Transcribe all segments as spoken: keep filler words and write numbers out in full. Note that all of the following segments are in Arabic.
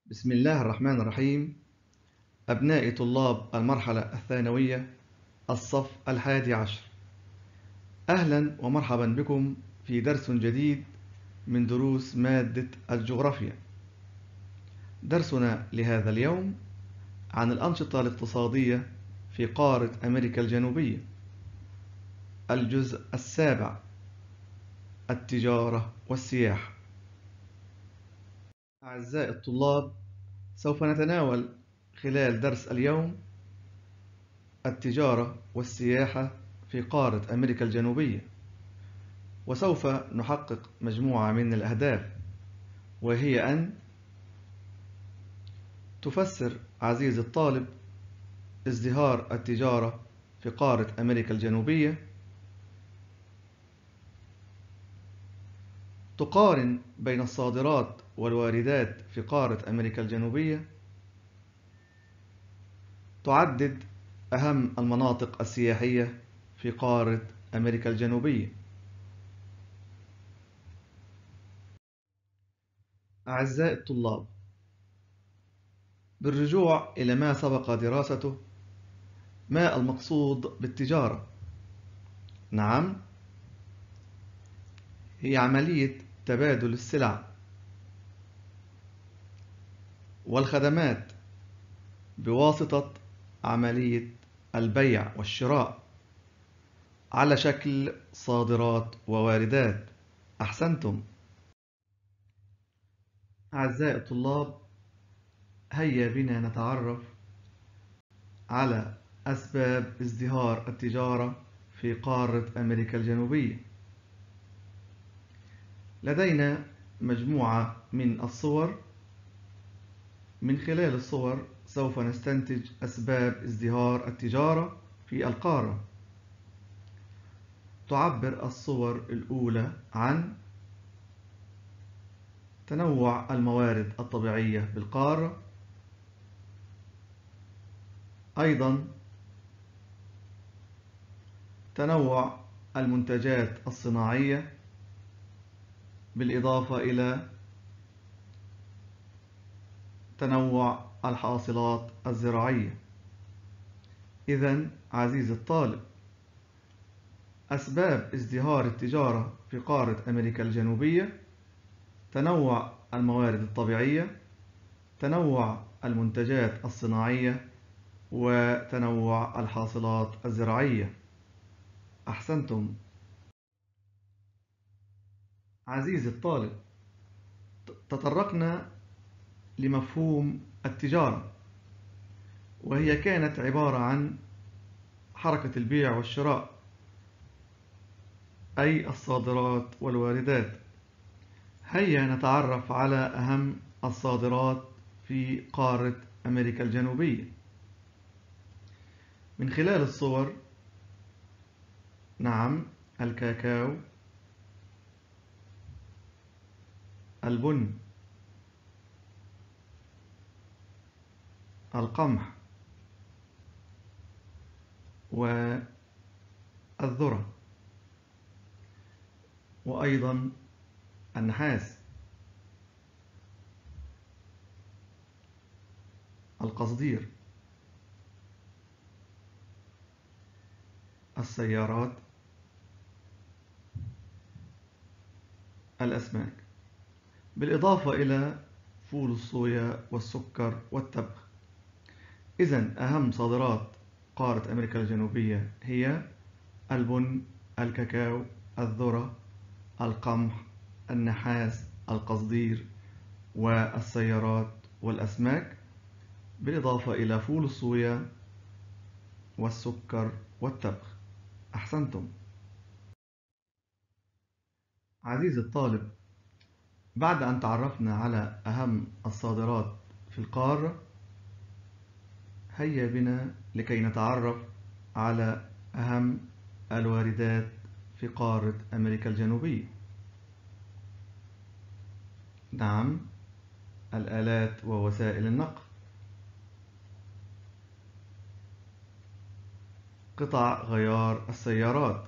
بسم الله الرحمن الرحيم. أبناء طلاب المرحلة الثانوية الصف الحادي عشر، أهلا ومرحبا بكم في درس جديد من دروس مادة الجغرافيا. درسنا لهذا اليوم عن الأنشطة الاقتصادية في قارة أمريكا الجنوبية، الجزء السابع، التجارة والسياحة. أعزائي الطلاب، سوف نتناول خلال درس اليوم التجارة والسياحة في قارة أمريكا الجنوبية، وسوف نحقق مجموعة من الأهداف، وهي أن تفسر عزيزي الطالب ازدهار التجارة في قارة أمريكا الجنوبية، تقارن بين الصادرات والواردات في قارة أمريكا الجنوبية، تعدد أهم المناطق السياحية في قارة أمريكا الجنوبية. أعزائي الطلاب، بالرجوع إلى ما سبق دراسته، ما المقصود بالتجارة؟ نعم، هي عملية تبادل السلع والخدمات بواسطة عملية البيع والشراء على شكل صادرات وواردات. أحسنتم. أعزائي الطلاب، هيا بنا نتعرف على أسباب ازدهار التجارة في قارة أمريكا الجنوبية. لدينا مجموعة من الصور، من خلال الصور سوف نستنتج أسباب ازدهار التجارة في القارة. تعبر الصور الأولى عن تنوع الموارد الطبيعية بالقارة، أيضا تنوع المنتجات الصناعية، بالإضافة إلى تنوع الحاصلات الزراعية. إذن عزيزي الطالب، أسباب ازدهار التجارة في قارة أمريكا الجنوبية: تنوع الموارد الطبيعية، تنوع المنتجات الصناعية، وتنوع الحاصلات الزراعية. أحسنتم. عزيزي الطالب، تطرقنا لمفهوم التجارة، وهي كانت عبارة عن حركة البيع والشراء، أي الصادرات والواردات. هيا نتعرف على أهم الصادرات في قارة أمريكا الجنوبية. من خلال الصور، نعم، الكاكاو، البن، القمح، والذرة، وأيضا النحاس، القصدير، السيارات، الأسماك، بالإضافة إلى فول الصويا والسكر والتبغ. إذن أهم صادرات قارة أمريكا الجنوبية هي البن، الكاكاو، الذرة، القمح، النحاس، القصدير، والسيارات والأسماك، بالإضافة إلى فول الصويا والسكر والتبغ. أحسنتم. عزيزي الطالب، بعد أن تعرفنا على أهم الصادرات في القارة، هيا بنا لكي نتعرف على أهم الواردات في قارة أمريكا الجنوبية. نعم، الآلات ووسائل النقل، قطع غيار السيارات،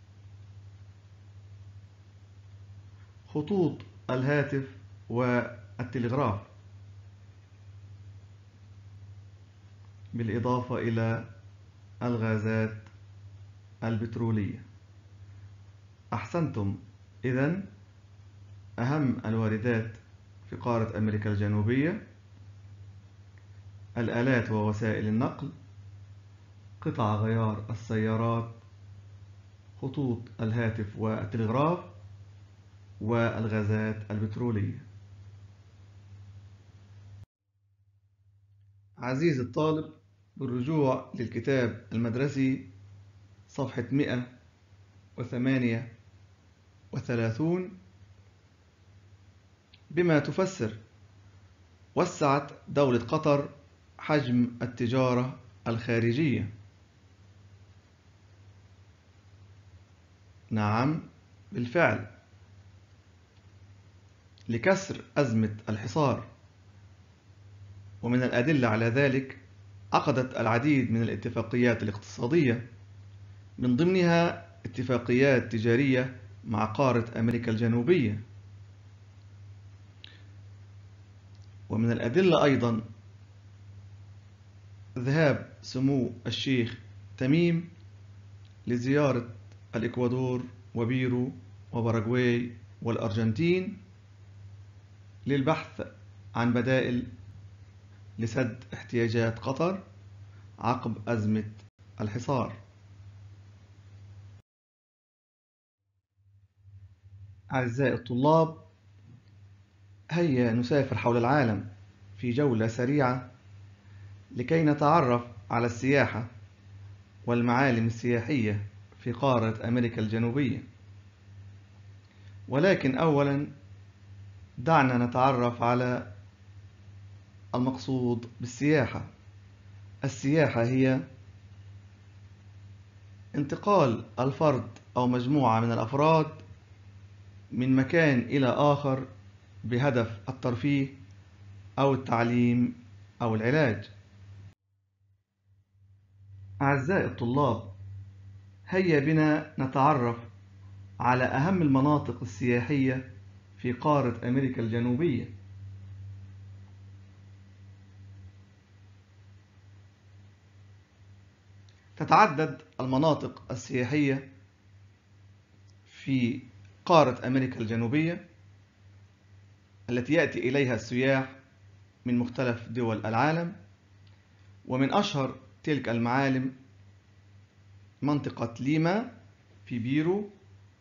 خطوط الهاتف التلغراف، بالإضافة إلى الغازات البترولية. أحسنتم. إذن أهم الواردات في قارة أمريكا الجنوبية: الآلات ووسائل النقل، قطع غيار السيارات، خطوط الهاتف والتلغراف، والغازات البترولية. عزيزي الطالب، بالرجوع للكتاب المدرسي صفحة مئة وثمانية وثلاثون، بما تفسر: وسعت دولة قطر حجم التجارة الخارجية. نعم، بالفعل، لكسر أزمة الحصار. ومن الأدلة على ذلك عقدت العديد من الاتفاقيات الاقتصادية، من ضمنها اتفاقيات تجارية مع قارة أمريكا الجنوبية. ومن الأدلة أيضا ذهاب سمو الشيخ تميم لزيارة الإكوادور وبيرو وباراغواي والأرجنتين للبحث عن بدائل لسد احتياجات قطر عقب أزمة الحصار. أعزائي الطلاب، هيا نسافر حول العالم في جولة سريعة لكي نتعرف على السياحة والمعالم السياحية في قارة أمريكا الجنوبية. ولكن أولا دعنا نتعرف على المقصود بالسياحة. السياحة هي انتقال الفرد أو مجموعة من الأفراد من مكان إلى آخر بهدف الترفيه أو التعليم أو العلاج. أعزائي الطلاب، هيا بنا نتعرف على أهم المناطق السياحية في قارة أمريكا الجنوبية. تتعدد المناطق السياحية في قارة أمريكا الجنوبية التي يأتي إليها السياح من مختلف دول العالم، ومن أشهر تلك المعالم منطقة ليما في بيرو،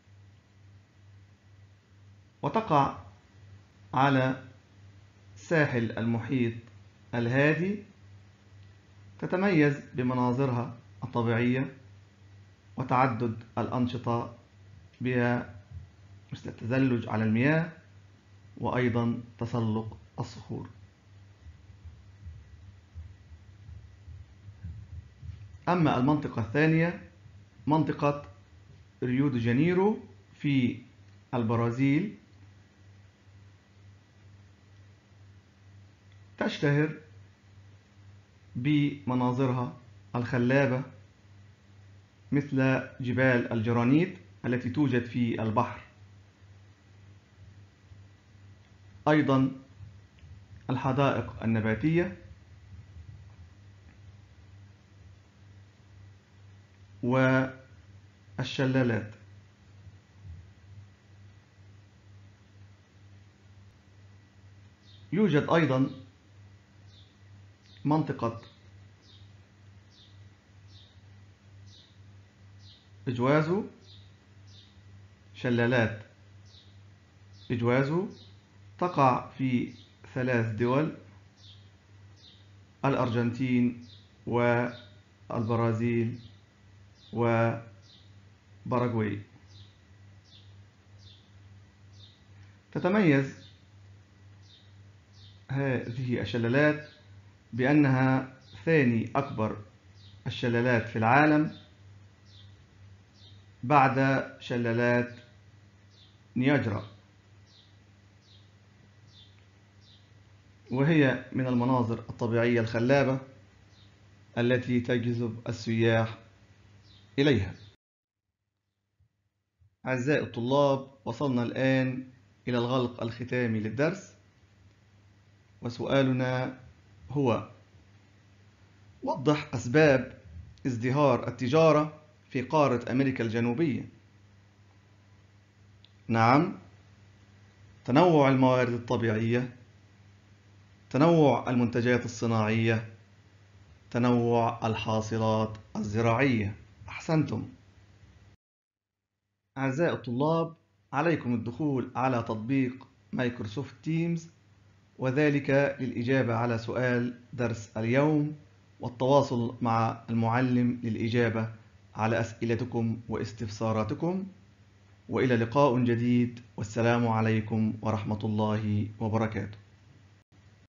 وتقع على ساحل المحيط الهادي. تتميز بمناظرها الطبيعية وتعدد الأنشطة بها، مثل التزلج على المياه وأيضا تسلق الصخور. أما المنطقة الثانية منطقة ريو دي جانيرو في البرازيل، تشتهر بمناظرها الخلابة مثل جبال الجرانيت التي توجد في البحر، أيضا الحدائق النباتية والشلالات. يوجد أيضا منطقة إجوازو، شلالات إجوازو تقع في ثلاث دول: الأرجنتين والبرازيل وباراغواي. تتميز هذه الشلالات بأنها ثاني أكبر الشلالات في العالم بعد شلالات نياجرا، وهي من المناظر الطبيعية الخلابة التي تجذب السياح إليها. أعزائي الطلاب، وصلنا الآن إلى الغلق الختامي للدرس. وسؤالنا هو: وضح أسباب ازدهار التجارة في قارة أمريكا الجنوبية. نعم، تنوع الموارد الطبيعية، تنوع المنتجات الصناعية، تنوع الحاصلات الزراعية. أحسنتم. أعزائي الطلاب، عليكم الدخول على تطبيق مايكروسوفت تيمز، وذلك للإجابة على سؤال درس اليوم والتواصل مع المعلم للإجابة على أسئلتكم واستفساراتكم. وإلى لقاء جديد، والسلام عليكم ورحمة الله وبركاته.